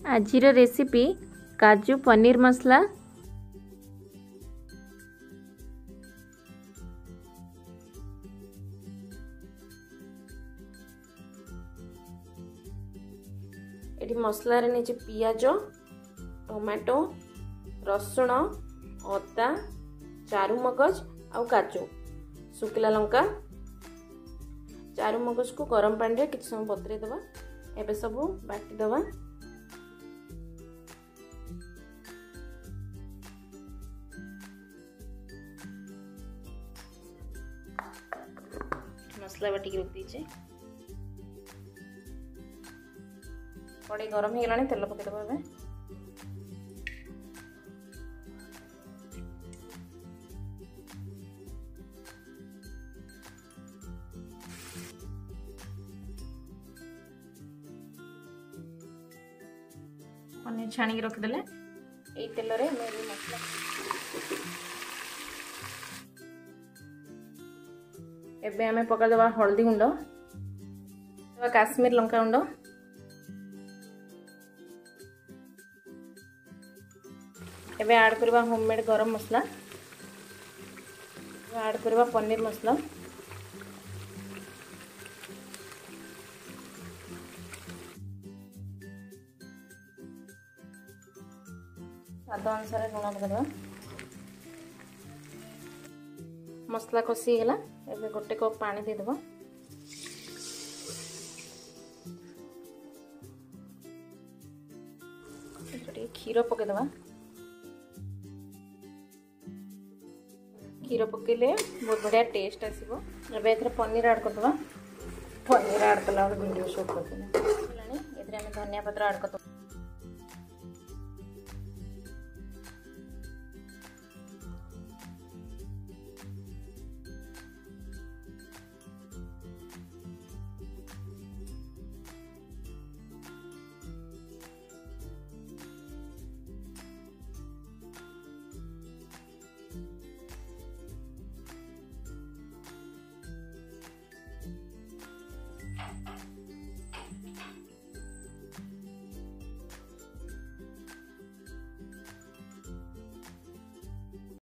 आजिर recipe काजू पनीर मसला। ये मसला रे नीचे पियाज टमाटो रसुण अदा चारू मगज आउ काजू सुखला लंका चारू मगज को गरम पानी रे किछ समय बतरे दबा एबे सब बाटी दबा। मसला बाटी रख दीजिए। कड़े गरम हो गलानी तेल पकेदबा एबे। पनीर छाणी रखिदेले यही तेल रे मसला एबे आमे पका देबा हल्दी गुंड काश्मीर लंका गुंड एबे ऐड करबा होममेड गरम मसला ऐड करबा पनीर मसला स्वाद अनुसार लुण पकड़ा मसला कषी गला एबे गोटे कप पानी दे देबा। क्षीर पके देबा। क्षीर पकेले बहुत बढ़िया टेस्ट आसीबो। एबे एथरे पनीर ऐड कर देबा। पनीर ऐड कला वीडियो शूट करते एथरे हम धनिया पत्र ऐड कर